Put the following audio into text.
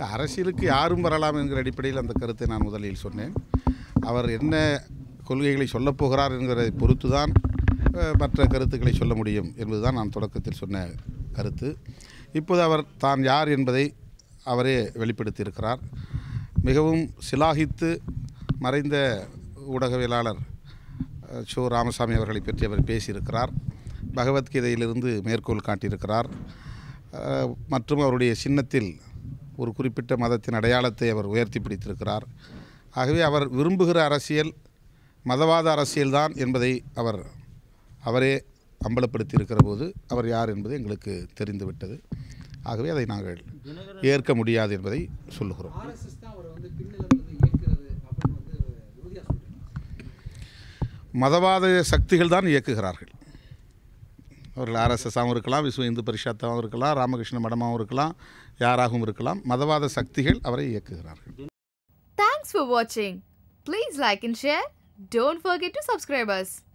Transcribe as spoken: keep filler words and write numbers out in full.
அரசியலுக்கு யாரும் வரலாம் என்கிற அடிப்படையில் அந்த கருத்தை நான் முதலில் சொன்னேன். அவர் என்ன கொள்கைகளை சொல்லப் போகிறார் என்கிறதை பொறுத்து தான் மற்ற கருத்துக்களை சொல்ல முடியும் என்பதுதான் நான் தொடக்கத்தில் சொன்ன கருத்து. இப்போது அவர் தான் யார் என்பதை அவரே வெளிப்படுத்தியிருக்கிறார். மிகவும் சிலாகித்து மறைந்த ஊடகவியலாளர் சோ ராமசாமி அவர்களை பற்றி அவர் பேசியிருக்கிறார். பகவத்கீதையிலிருந்து மேற்கோள் காட்டியிருக்கிறார். மற்றும் அவருடைய சின்னத்தில் ஒரு குறிப்பிட்ட மதத்தின் அடையாளத்தை அவர் உயர்த்தி பிடித்திருக்கிறார். ஆகவே அவர் விரும்புகிற அரசியல் மதவாத அரசியல்தான் என்பதை அவர் அவரே அம்பலப்படுத்தியிருக்கிற போது அவர் யார் என்பது எங்களுக்கு தெரிந்துவிட்டது. ஆகவே அதை நாங்கள் ஏற்க முடியாது என்பதை சொல்லுகிறோம். மதவாத சக்திகள் தான் இயக்குகிறார்கள். அவர்கள் ஆர்எஸ்எஸ்ஸாகவும் இருக்கலாம், விஸ்வ இந்து பரிஷத்தாகவும் இருக்கலாம், ராமகிருஷ்ண மடமாகவும் இருக்கலாம், யாராகவும் இருக்கலாம். மதவாத சக்திகள் அவரை இயக்குகிறார்கள். Thanks for watching. Please like and share. Don't forget to subscribe us.